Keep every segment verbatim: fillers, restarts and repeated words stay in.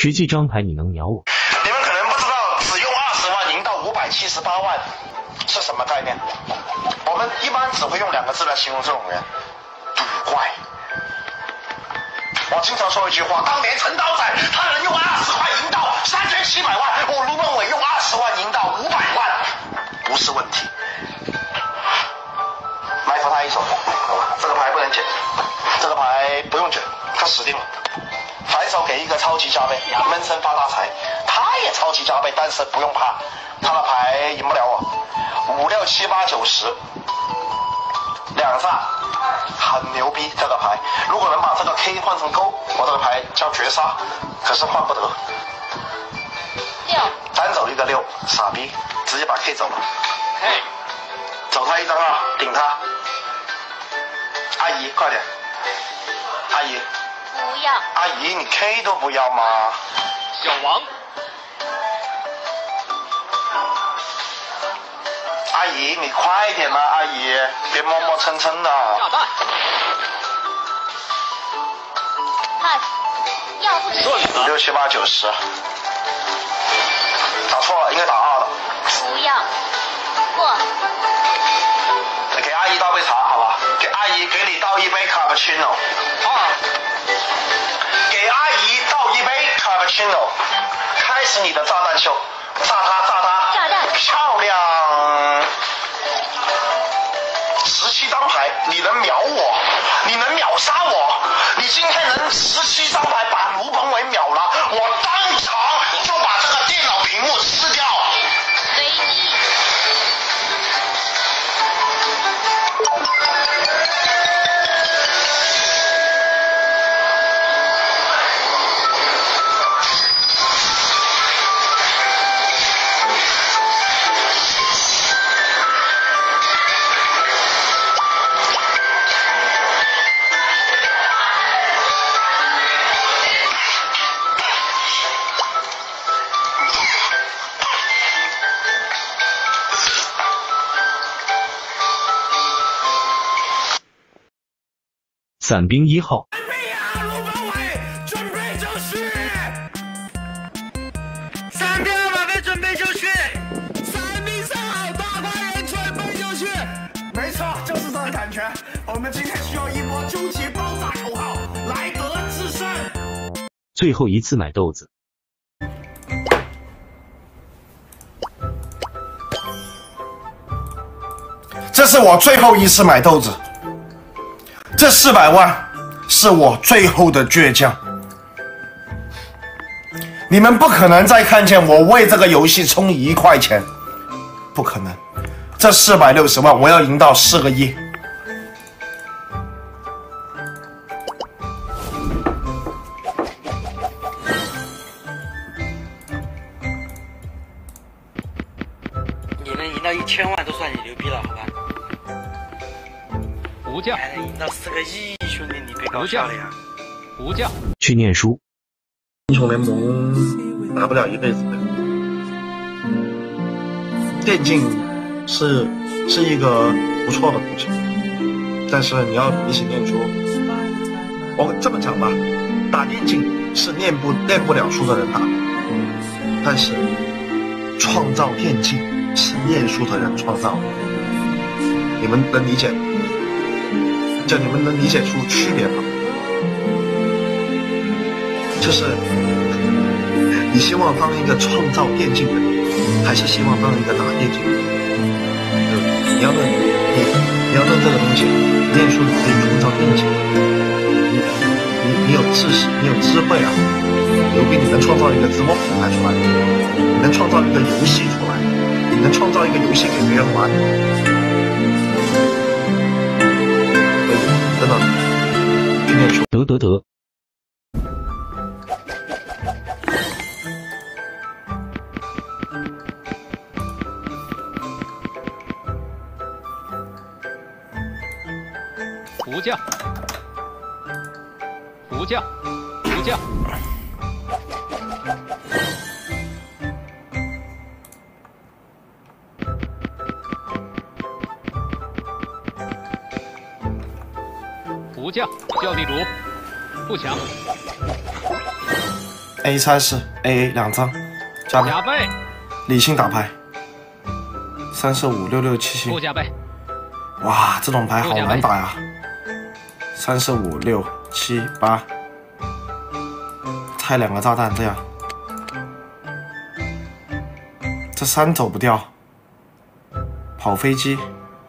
实际张牌你能秒我？ 你们可能不知道，只用二十万赢到五百七十八万是什么概念？我们一般只会用两个字来形容这种人：赌怪。我经常说一句话：当年陈刀仔他能用二十块赢到三千七百万，我卢本伟用二十万赢到五百万，不是问题。埋伏他一手，这个牌不能捡，这个牌不用捡，他死定了。反手给一个超级加倍，闷声发大财。他也超级加倍，但是不用怕，他的牌赢不了我。五六七八九十，两煞，很牛逼这个牌。如果能把这个 K 换成勾，我这个牌叫绝杀，可是换不得。 六， 单走一个六，傻逼，直接把 K 走了。 嘿， 走他一张二，顶他。阿姨，快点，阿姨。 不要。 阿姨，你 K 都不要吗？ 小王。 阿姨，你快点啦、啊！阿姨，别磨磨蹭蹭的。 炸弹。pass， 要不五六七八九十。打错了，应该打二了。 不要。过。 给阿姨倒杯茶，好吧？给阿姨，给你倒一杯卡布奇诺。 二。 给阿姨倒一杯卡布奇诺，开始你的炸弹秀，炸他炸他， 炸弹漂亮！十七张牌，你能秒我，你能秒杀我，你今天能十七张牌把卢鹏伟秒了，我当场就把这个电脑屏幕撕掉。 唯一。 伞兵一号。 准备呀，卢本伟，准备就绪。伞兵二百倍，准备就绪。伞兵三号，大官人，准备就绪。没错，就是这个感觉。我们今天需要一波终极爆炸口号，来得制胜。 最后一次买豆子。 这是我最后一次买豆子。这四百万是我最后的倔强，你们不可能再看见我为这个游戏充一块钱，不可能。这四百六十万我要赢到四个亿。 你能赢到一千万都算你牛逼了，好吧？ 不降， 还能赢到四个亿，兄弟，你别搞笑了呀！ 不降， 去念书。 英雄联盟打不了一辈子的。电竞是是一个不错的东西，但是你要一起念书。我这么讲吧，打电竞是练不练不了书的人打，但是创造电竞是念书的人创造的。你们能理解吗？就你们能理解出区别吗？就是你希望当一个创造电竞的人，还是希望当一个打电竞的人？你要认你你要认这个东西，念书你可以创造电竞，你你你有知识，你有智慧啊，牛逼！你能创造一个直播平台出来，你能创造一个游戏出来，你能创造一个游戏给别人玩。真的，去念书。 得得得。 不降，不降，不降。不降，叫地主，不抢。 A 三四 A A 两张，加倍。 加倍。 理性打牌。三四五六六七七。 不加倍。 哇，这种牌好难打呀！三四五六七八，拆两个炸弹这样。这三走不掉。跑飞机。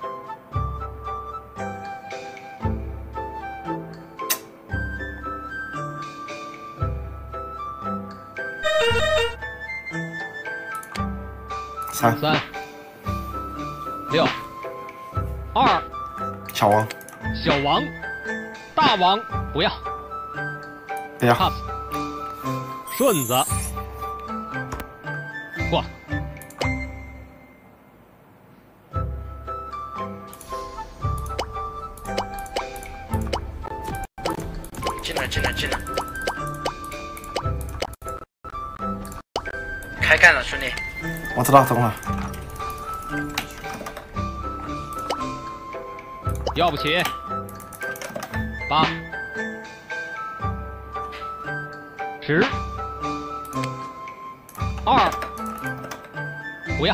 三三六二小王小王大王不要不要 pass 顺子过进来进来进来，开干了兄弟。 我知道，等会儿。 要不起八十二不要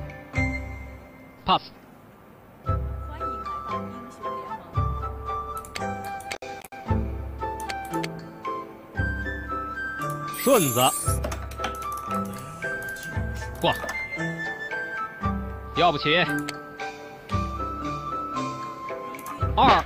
pass 欢迎来到英雄联盟。 顺子过，要不起二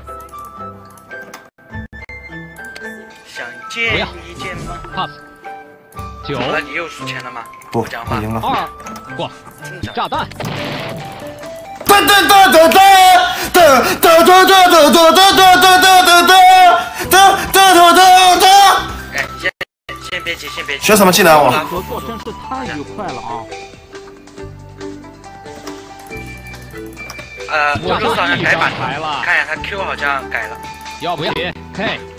想见一见吗 pass 九好了，你又输钱了吗？ 不， 讲话我赢了。 二过炸弹哒哒哒哒哒哒哒哒哒哒哒哒哒哒哒哒哒哒哒。 哎，先先别急，先别急。 学什么技能我？ 合作真是太愉快了啊！ 呃，我 Rose 好像改版来了看一下他 Q 好像改了。 要不要 K